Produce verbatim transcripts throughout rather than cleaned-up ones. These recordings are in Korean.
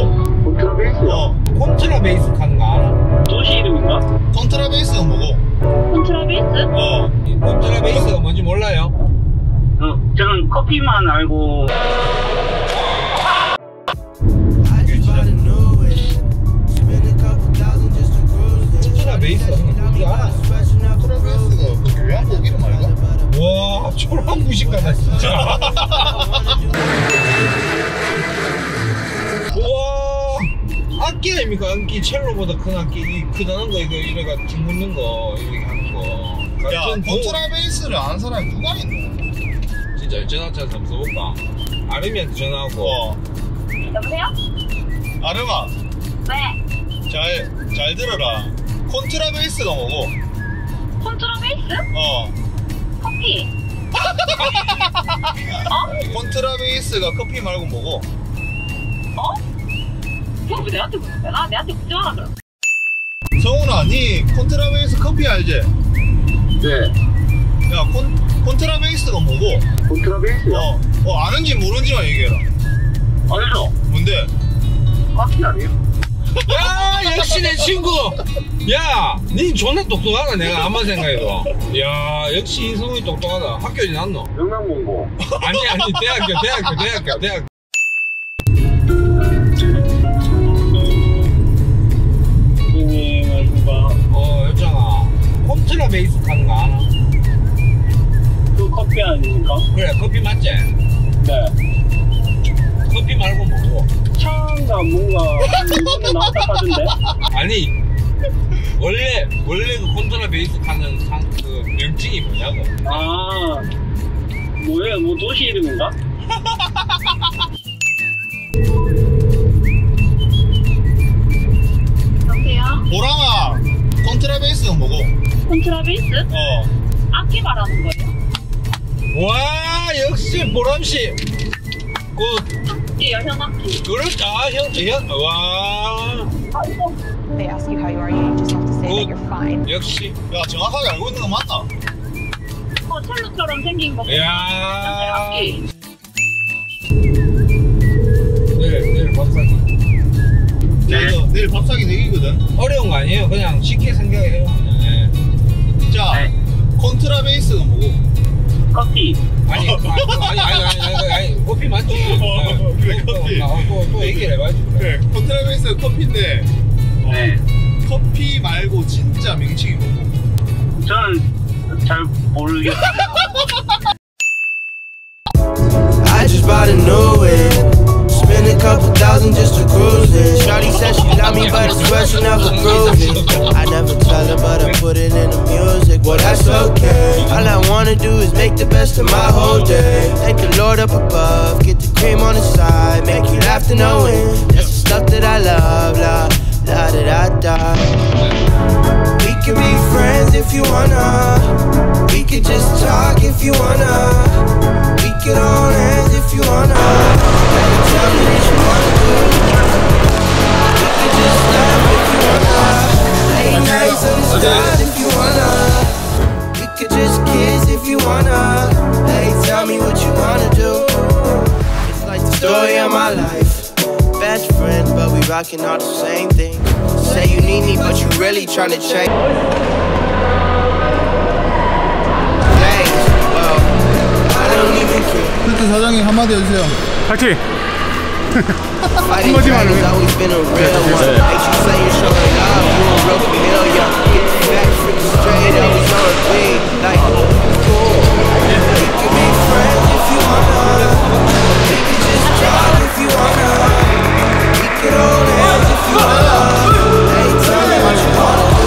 뭐고? 콘트라베이스요? 어. 콘트라베이스 하는 거 알아? 도시 이름인가? 콘트라베이스가 뭐고? 콘트라베이스? 어. 콘트라베이스가 뭔지 몰라요? 어, 저는 커피만 알고. 콘트라베이스 뭔지 알아? 콘트라베이스가 그 요양곡 이름 아이가? 와, 초랑 무식하다 진짜. 와, 악기 아닙니까? 악기 첼로보다 큰 악기, 이 크다는 거 이거 이래가 줄 묻는 거 이렇게 하는 거. 야, 같은 콘트라베이스를 아는 사람이 누가 있노? 진짜 전화 쳐서 한번 써볼까? 아름이한테 전화하고. 어. 여보세요? 아름아, 네. 잘, 잘 들어라. 콘트라베이스가 뭐고? 콘트라베이스? 어. 커피. 어? 콘트라베이스가 커피 말고 뭐고? 어? 그거 왜 내한테 묻는 거야? 나 내한테 묻지 마라 그럼. 성훈아, 니 콘트라베이스 커피 알지? 네. 야, 콘, 콘트라베이스가 뭐고? 콘트라베이스요? 어, 어, 아는지 모르는지만 얘기해라. 알죠? 뭔데? 커피 아니에요? 야, 역시 내 친구. 야, 니 존나 똑똑하다 내가 아무리 생각해도. 야, 역시 인성이 똑똑하다. 학교 어디 났노? 영남공고. 아니 아니 대학교 대학교 대학교 대학교. 선생님, 안녕하십니까. 어, 여정아, 콘트라베이스 하는 거 알아? 그 커피 아닙니까? 그래, 커피 맞지? 네. 커피 말고 뭐고? 차가 뭔가 이번에 나왔다 하던데? 아니, 원래 원래 그 콘트라베이스 하는 상, 그 명칭이 뭐냐고? 아, 뭐예요? 뭐 도시 이름인가? 여보세요? 보람아, 콘트라베이스가 뭐고? 콘트라베이스? 어. 악기 말하는 거예요? 와, 역시 보람씨. 그, 악기요, 현악기. 그렇다, 형, 형, 와. 아, 이거. They ask you how you are, you just have to say Good. that you're fine. 역시. 야, 정확하게 알고 있는 거 맞나? 어, 첼로처럼 생긴 거. 야. 악기. 내일, 내일 밥 사기. 내일, 내일 밥 사기 내기거든. 어려운 거 아니에요. 그냥 쉽게 생각해요. 그냥. 예. 자, 네. 콘트라베이스가 뭐고? 커피. 아니, 아니, 아니, 아니, 아니, 아니, 아니, 커피 맞지? 어, 그래, 또, 커피. 또, 또, 또 얘기를 해봐야지. 그래, 콘트라베이스가 커피인데 네. 커피 말고 진짜 명칭이 뭐고? 저는 잘 모르겠어요. I just bought a new whip. Spend a couple thousand just to cruise it. Shawty said she love me, but I swear she never proved it. I never tell her, but I put it in the music. Well, that's okay. All I wanna do is make the best of my whole day. Thank the Lord up above, get the cream on the side, make you laugh to no end. That's the stuff that I love, la la da da da. We can be friends if you wanna. We could just talk if you wanna. We could hold hands if you wanna. Tell me what you wanna do. We could just laugh if you wanna. Late nights on the stars if you wanna. We could just kiss if you wanna. Hey, tell me what you wanna do. It's like the story of my life. Best friends, but we rockin' all the same thing. Say you need me, but you really tryna change. Thanks, well, I don't even care. 그때 사장님 한마디 해주세요. 파이팅! Fighting dragons always been a real one. Ain't you say you're showing love, you a real familiar. Get the facts freaking straight, always on a beat. Like, cool. We can be friends if you wanna. We can just talk if you wanna. We can hold hands if you wanna. Hey, tell me what you wanna do.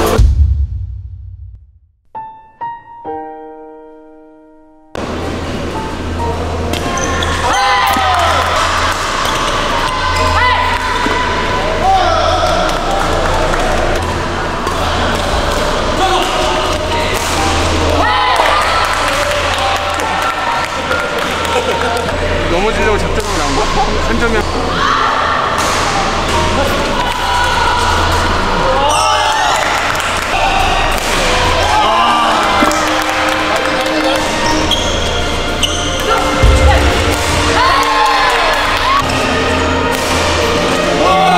넘어지려고 작정을 나온 거? 한 점이 와!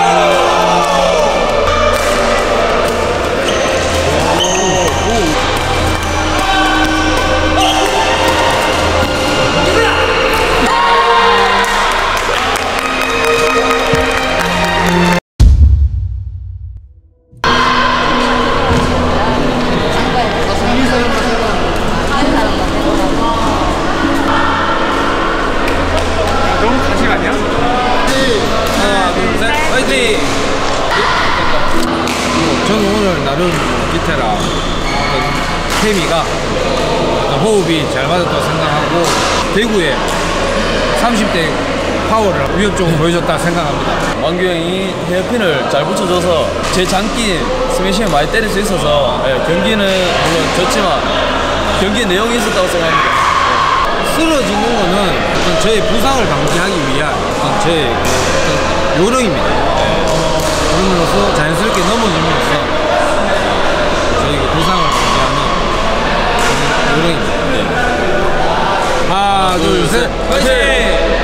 다른 기태랑 어떤 케미가 어떤 호흡이 잘 맞았다고 생각하고 대구에 삼십 대 파워를 위협적으로 보여줬다 생각합니다. 왕규 형이 헤어핀을 잘 붙여줘서 제 장기인 스매싱을 많이 때릴 수 있어서 예, 경기는 물론 졌지만 경기 내용이 있었다고 생각합니다. 쓰러지는 거는 어떤 저의 부상을 방지하기 위한 어떤 제 어떤 요령입니다. 그럼으로써 자연스럽게 넘어짐으로써 저희 부상을 방지하는 요령입니다. 네. 하나, 둘, 셋, 화이팅!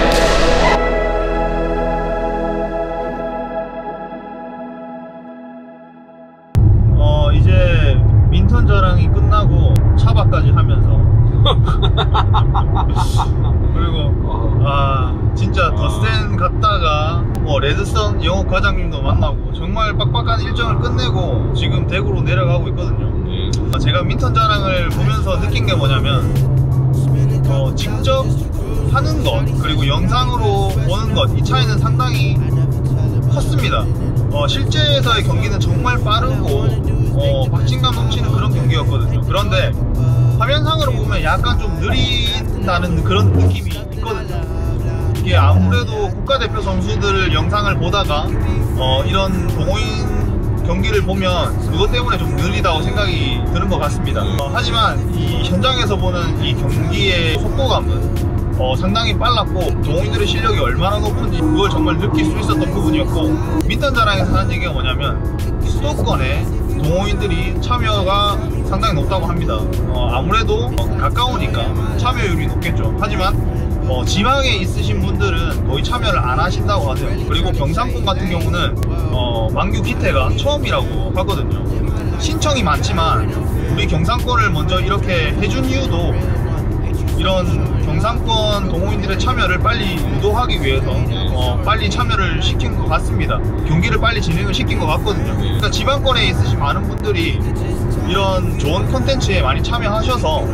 어 이제 민턴 자랑이 끝나고 차박까지 하면서 그리고 아 진짜 덧센 갔다가 뭐 레드선 영업 과장님도 만나고 정말 빡빡한 일정을 끝내고 지금 대구로 내려가고 있거든요. 제가 민턴 자랑을 보면서 느낀 게 뭐냐면 어, 직접 하는 것 그리고 영상으로 보는 것 이 차이는 상당히 컸습니다. 어, 실제에서의 경기는 정말 빠르고 어, 박진감 넘치는 그런 경기였거든요. 그런데 화면상으로 보면 약간 좀 느린다는 그런 느낌이 있거든요. 이게 아무래도 국가대표 선수들 영상을 보다가 어, 이런 동호인 경기를 보면 그것 때문에 좀 느리다고 생각이 드는 것 같습니다. 어, 하지만 이 현장에서 보는 이 경기의 속도감은 어, 상당히 빨랐고 동호인들의 실력이 얼마나 높은지 그걸 정말 느낄 수 있었던 부분이었고 민턴 자랑에서 하는 얘기가 뭐냐면 수도권에 동호인들이 참여가 상당히 높다고 합니다. 어, 아무래도 어, 가까우니까 참여율이 높겠죠. 하지만 어, 지방에 있으신 분들은 거의 참여를 안 하신다고 하세요. 그리고 경상권 같은 경우는 어, 만규 기태가 처음이라고 하거든요. 신청이 많지만 우리 경상권을 먼저 이렇게 해준 이유도 이런 경상권 동호인들의 참여를 빨리 유도하기 위해서 어, 빨리 참여를 시킨 것 같습니다. 경기를 빨리 진행을 시킨 것 같거든요. 그러니까 지방권에 있으신 많은 분들이 이런 좋은 콘텐츠에 많이 참여하셔서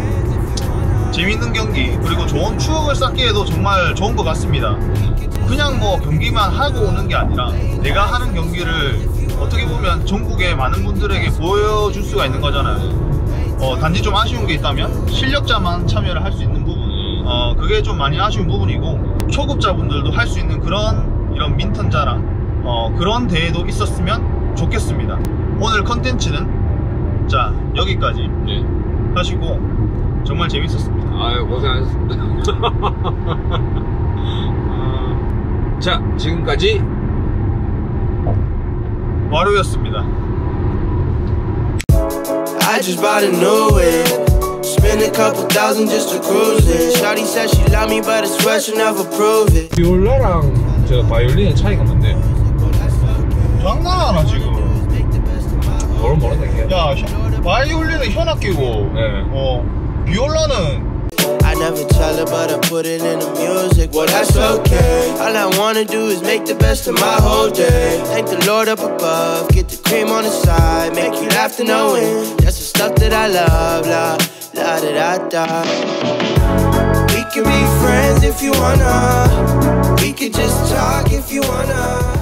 재밌는 경기 그리고 좋은 추억을 쌓기에도 정말 좋은 것 같습니다. 그냥 뭐 경기만 하고 오는 게 아니라 내가 하는 경기를 어떻게 보면 전국의 많은 분들에게 보여줄 수가 있는 거잖아요. 어, 단지 좀 아쉬운 게 있다면 실력자만 참여를 할 수 있는 부분 어, 그게 좀 많이 아쉬운 부분이고 초급자분들도 할 수 있는 그런 이런 민턴 자랑 어, 그런 대회도 있었으면 좋겠습니다. 오늘 컨텐츠는 자 여기까지 네. 하시고 정말 재밌었습니다. 아유 고생하셨습니다. 어, 자 지금까지 와루였습니다. I just bought a new whip. Spend a couple thousand just to cruise it. Shawty said she love me, but I swear she never prove it. 비올라랑 저 바이올린의 차이가 뭔데? 장난하나 지금? 뭘 모른다 이게? 야 바이올린은 현악 끼고 네. 어 비올라는 I never tell her, but I put it in the music. Well, that's okay. All I wanna do is make the best of my whole day. Thank the Lord up above, get the cream on the side, make you laugh to no end. That's the stuff that I love, la la da da da. We can be friends if you wanna. We could just talk if you wanna.